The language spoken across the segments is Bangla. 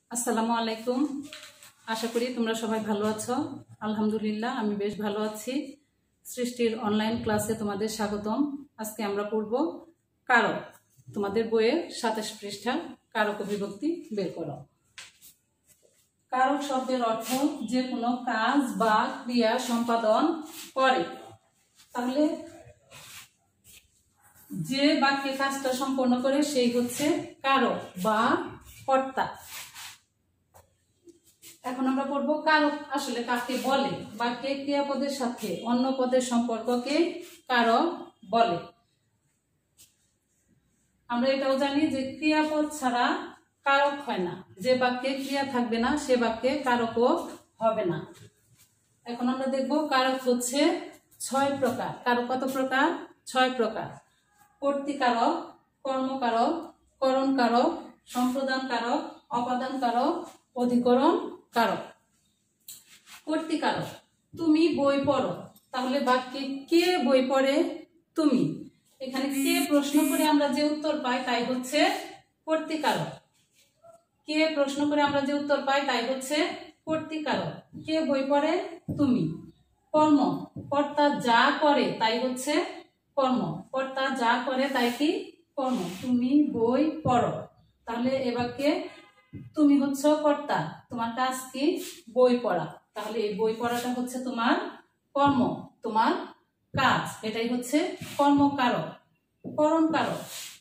আসসালামু আলাইকুম। আশা করি তোমরা সবাই ভালো আছো। আলহামদুলিল্লাহ আমি বেশ ভালো আছি। সৃষ্টির অনলাইন ক্লাসে তোমাদের স্বাগতম। আজকে আমরা পড়ব কারক। তোমাদের বইয়ের 27 পৃষ্ঠা কারক ও বিভক্তি বের করো। কারক শব্দের অর্থ যে কোনো কাজ বা ক্রিয়া সম্পাদন করে। তাহলে যে বাক্যে কাজটা সম্পন্ন করে সেই হচ্ছে কারক বা কর্তা। এখন আমরা পড়ব কারক আসলে কাকে বলে। বাক্যে ক্রিয়াপদের সাথে অন্য পদের সম্পর্ককে কারক বলে। আমরা এটাও জানি যে ক্রিয়াপদ ছাড়া কারক হয় না। যে বাক্যে ক্রিয়া থাকবে না সে বাক্যে কারকও হবে না। এখন আমরা দেখব কারক হচ্ছে 6 প্রকার। কারক কত প্রকার? 6 প্রকার। কর্তৃকারক, কর্মকারক, করণ কারক, সম্প্রদান কারক, অপাদান কারক, অধিকরণ কারক। কর্তৃকারক, তুমি বই পড়ো। তাহলে বাক্যে কে বই পড়ে? তুমি। এখানে কে প্রশ্ন করে আমরা যে উত্তর পাই তাই হচ্ছে কর্তৃকারক। কে প্রশ্ন করে আমরা যে উত্তর পাই তাই হচ্ছে কর্তৃকারক। কে বই পড়ে? তুমি। কর্ম, কর্তা যা করে তাই হচ্ছে কর্ম। কর্তা যা করে তাই কি? কর্ম। তুমি বই পড়ো। তাহলে এ বাক্যে তুমি হচ্ছে কর্তা, তোমার কাজ কি? বই পড়া। তাহলে এই বই পড়াটা হচ্ছে তোমার কর্ম, তোমার কাজ। এটাই হচ্ছে কর্মকারক। করণ কারক,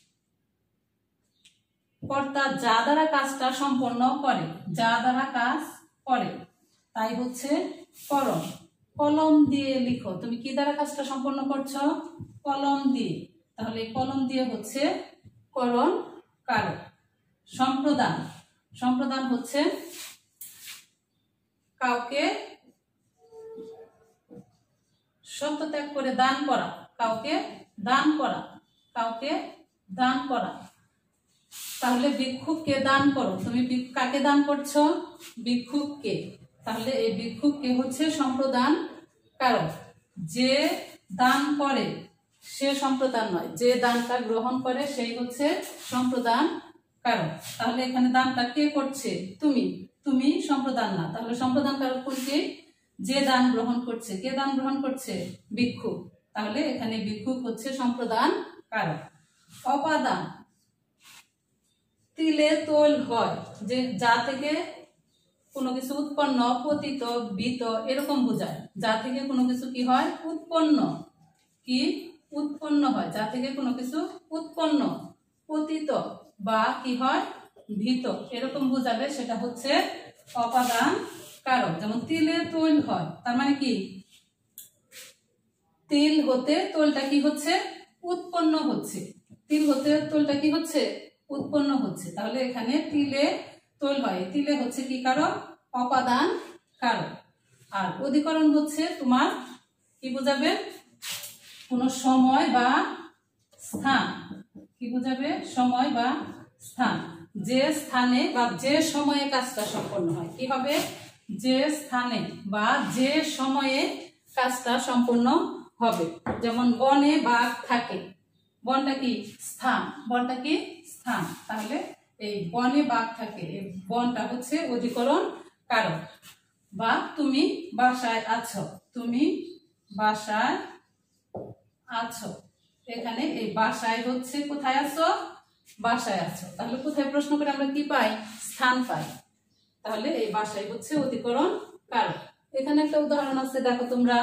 কর্তা যা দ্বারা কাজটা সম্পন্ন করে, যা দ্বারা কাজ করে তাই হচ্ছে করণ। কলম দিয়ে লিখো। তুমি কি দ্বারা কাজটা সম্পন্ন করছো? কলম দিয়ে। তাহলে কলম দিয়ে হচ্ছে করণ কারক। সম্প্রদান, সম্প্রদান হচ্ছে কাউকে সত্যত্যাগ করে দান করা, কাউকে দান করা, কাউকে দান করা। তাহলে ভিক্ষুককে দান করো। তুমি কাকে দান করছো? ভিক্ষুককে। তাহলে এই ভিক্ষুককে হচ্ছে সম্প্রদান কারক। যে দান করে সে সম্প্রদান নয়, যে দানটা গ্রহণ করে সেই হচ্ছে সম্প্রদান কারক। তাহলে এখানে দানটা কে করছে? তুমি। তুমি সম্প্রদান না। তাহলে সম্প্রদান কারক কোনটি? যে দান গ্রহণ করছে। কে দান গ্রহণ করছে? ভিক্ষুক। তাহলে এখানে ভিক্ষুক হচ্ছে সম্প্রদান কারক। অপাদান, তিলে তৈল হয়, যে যা থেকে কোনো কিছু উৎপন্ন, পতিত, বীত এরকম বোঝায়। যা থেকে কোনো কিছু কি হয়? উৎপন্ন। কি উৎপন্ন হয়? যা থেকে কোনো কিছু উৎপন্ন, পতিত বা কি হয়? ভীত এরকম বোঝাবে সেটা হচ্ছে অপাদান কারক। যেমন তিলে তৈল হয়, তার মানে কি? তিল হতে তৈলটা কি হচ্ছে? উৎপন্ন হচ্ছে। তিল হতে তৈলটা কি হচ্ছে? উৎপন্ন হচ্ছে। তাহলে এখানে তিলে তৈল হয়। তিলে হচ্ছে কি কারক? অপাদান কারক। আর অধিকরণ হচ্ছে তোমার কি বোঝাবে? কোন সময় বা স্থান। কি বোঝাবে? সময় বা স্থান। যে স্থানে বা যে সময়ে কাজটা সম্পন্ন হয়। কি হবে? যে স্থানে বা যে সময়ে কাজটা সম্পন্ন হবে। যেমন বনে বাঘ থাকে। বনটা কি? স্থান। বনটা কি? স্থান। তাহলে এই বনে বাঘ থাকে, এই বনটা হচ্ছে অধিকরণ কারক। বা তুমি বাসায় আছো। তুমি বাসায় আছো। এখানে এই বাসায় হচ্ছে কোথায় আছো? বাসায় আছো। তাহলে কোথায় প্রশ্ন করে আমরা কি পাই? স্থান পাই। তাহলে এই বাসায় হচ্ছে অধিকরণ কারক। এখানে একটা উদাহরণ আছে, দেখো তোমরা।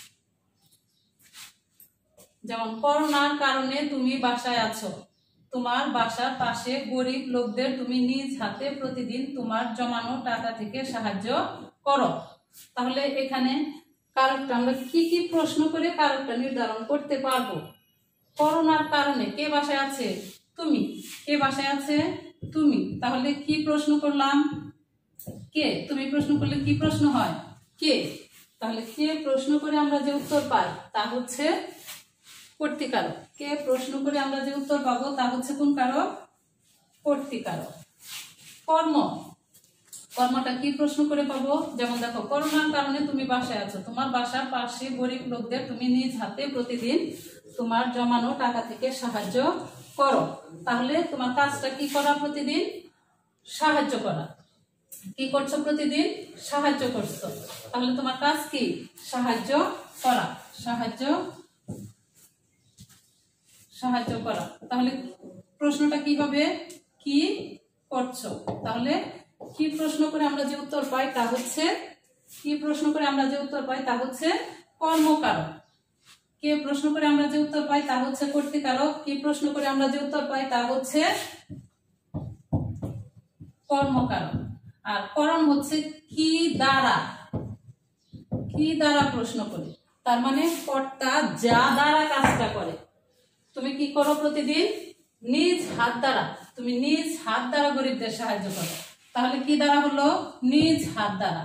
যেমন করোনার কারণে তুমি বাসায় আছো। তোমার বাসার পাশে গরিব লোকদের তুমি নিজ হাতে প্রতিদিন তোমার জমানো টাকা থেকে সাহায্য করো। তাহলে এখানে কারকটা আমরা কি কি প্রশ্ন করে কারকটা নির্ধারণ করতে পারবো? করোনার কারণে কে বাসায় আছে? তুমি। কে বাসায় আছে? তুমি। তাহলে কি প্রশ্ন করলাম? কে। তুমি প্রশ্ন করলে কি প্রশ্ন হয়? কে। তাহলে কে প্রশ্ন করে আমরা যে উত্তর পাই তা হচ্ছে কর্তৃকারক। কে প্রশ্ন করে আমরা যে উত্তর পাবো তা হচ্ছে কোন কারক? কর্তৃকারক। কর্ম, কর্মটা কি প্রশ্ন করে পাবো? যেমন দেখো, করোনার কারণে তুমি বাসায় আছো। তোমার বাসার পাশে গরিব লোকদের তুমি নিজ হাতে প্রতিদিন তোমার জমানো টাকা থেকে সাহায্য করো। তাহলে তোমার কাজটা কি করা? প্রতিদিন সাহায্য করা। কি করছো প্রতিদিন? সাহায্য করছো। তাহলে তোমার কাজ কি? সাহায্য করা। সাহায্য করা। তাহলে প্রশ্নটা কি হবে? কি করছো। তাহলে কি প্রশ্ন করে আমরা যে উত্তর পাই তা হচ্ছে কর্মকারক। কে প্রশ্ন করে আমরা যে উত্তর পাই তা হচ্ছে কর্তৃকারক। কি প্রশ্ন করে আমরা যে উত্তর পাই তা হচ্ছে কর্মকারক। আর করণ হচ্ছে কি দ্বারা প্রশ্ন করে, তার মানে কর্তা যা দ্বারা কাজটা করে। তুমি কি করো প্রতিদিন? নিজ হাত দ্বারা। তুমি নিজ হাত দ্বারা গরিবদের সাহায্য করো। তাহলে কি দ্বারা হলো? নিজ হাত দ্বারা।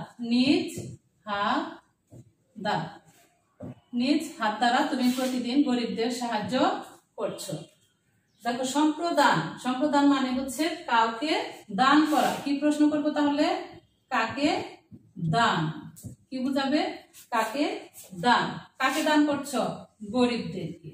নিজ হাত দ্বারা তুমি প্রতিদিন গরিবদের সাহায্য করছো। দেখো, সম্প্রদান মানে হচ্ছে কাউকে দান করা। কি প্রশ্ন করবো তাহলে? কাকে দান। কি বুঝাবে? কাকে দান। কাকে দান করছো? গরিবদেরকে।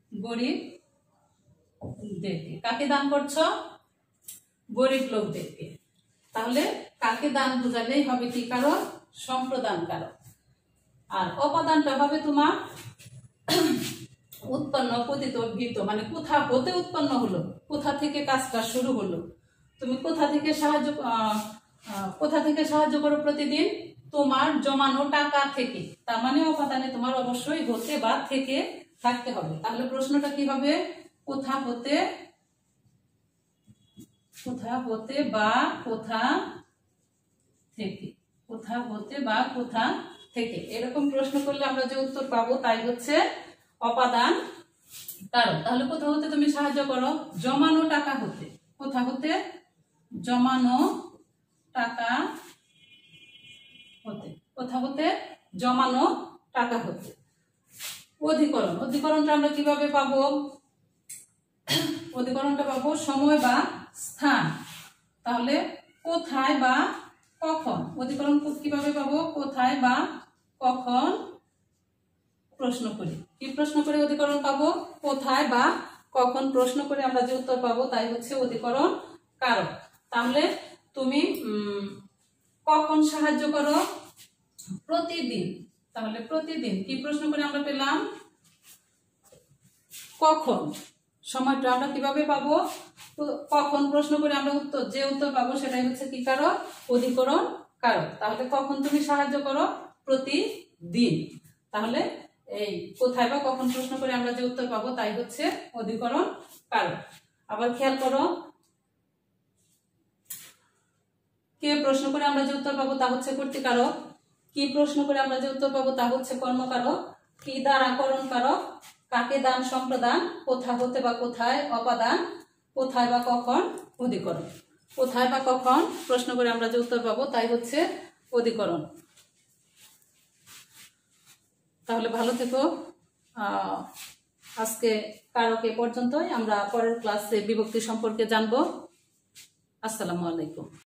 কাকে দান করছো? গরিব লোকদেরকে। তাহলে কাকে দান বুঝালেই হবে কি কারক? সম্প্রদান কারক। আর অপাদানটা হবে তোমার উৎপন্ন, পতিত, ভীত, মানে কোথা হতে উৎপন্ন হলো, কোথা থেকে কাজটা শুরু হলো। তুমি কোথা থেকে সাহায্য করো প্রতিদিন? তোমার জমানো টাকা থেকে। তার মানে অপাদানে তোমার অবশ্যই হতে বা থেকে থাকতে হবে। তাহলে প্রশ্নটা কি হবে? কোথা হতে বা কোথা থেকে। এরকম প্রশ্ন করলে আমরা যে উত্তর পাবো তাই হচ্ছে অপাদান কারক। তাহলে কোথা হতে তুমি সাহায্য করো? জমানো টাকা হতে। কোথা হতে? জমানো টাকা হতে। কোথা হতে? জমানো টাকা হতে। অধিকরণটা আমরা কিভাবে পাবো? অধিকরণটা পাবো সময় বা স্থান। তাহলে কোথায় বা কখন। অধিকরণ কিভাবে পাবো? কোথায় বা কখন প্রশ্ন করি। কি প্রশ্ন করে অধিকরণ পাবো? কোথায় বা কখন প্রশ্ন করে আমরা যে উত্তর পাবো তাই হচ্ছে অধিকরণ কারক। তাহলে তুমি কখন সাহায্য করো? প্রতিদিন। তাহলে প্রতিদিন কি প্রশ্ন করে আমরা পেলাম? কখন। সময়টা আমরা কিভাবে পাবো? কখন প্রশ্ন করে আমরা যে উত্তর পাবো সেটাই হচ্ছে কি কারক? অধিকরণ কারক। তাহলে কখন তুমি সাহায্য করো? প্রতিদিন। তাহলে এই কোথায় বা কখন প্রশ্ন করে আমরা যে উত্তর পাবো তাই হচ্ছে অধিকরণ কারক। আবার খেয়াল করো, কে প্রশ্ন করে আমরা যে উত্তর পাবো তা হচ্ছে কর্তৃকারক। কি প্রশ্ন করে আমরা যে উত্তর পাবো তা হচ্ছে কর্মকারক। কি দ্বারা করণ কারক। কাকে দান সম্প্রদান। কোথা হতে বা কোথায় অপাদান। কোথায় বা কখন অধিকরণ। কোথায় বা কখন প্রশ্ন করে আমরা যে উত্তর পাবো তাই হচ্ছে অধিকরণ। তাহলে ভালো থেকো। আজকে কারক এ পর্যন্তই। আমরা পরের ক্লাসে বিভক্তি সম্পর্কে জানবো। আসসালামু আলাইকুম।